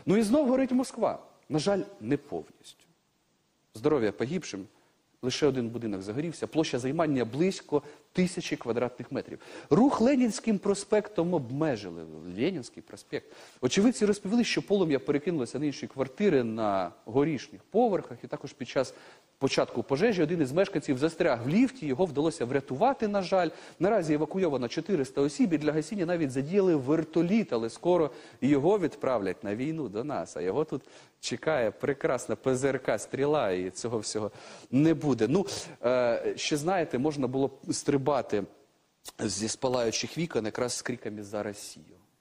Ну і знов горить Москва. На жаль, не повністю. Здоров'я погибшим. Лише один будинок загорівся, площа займання близько 1000 квадратних метрів. Рух Ленінським проспектом обмежили. Ленінський проспект. Очевидці розповіли, що полум'я перекинулося на інші квартири на горішніх поверхах. І також під час початку пожежі один із мешканців застряг в ліфті, його вдалося врятувати, на жаль. Наразі евакуйовано 400 осіб, і для гасіння навіть задіяли вертоліт, але скоро його відправлять на війну до нас. А його тут чекає прекрасна ПЗРК «Стріла», і цього всього не буде. Ну, ще знаєте, можна було стрибати зі спалаючих вікон якраз з криками «За Росію».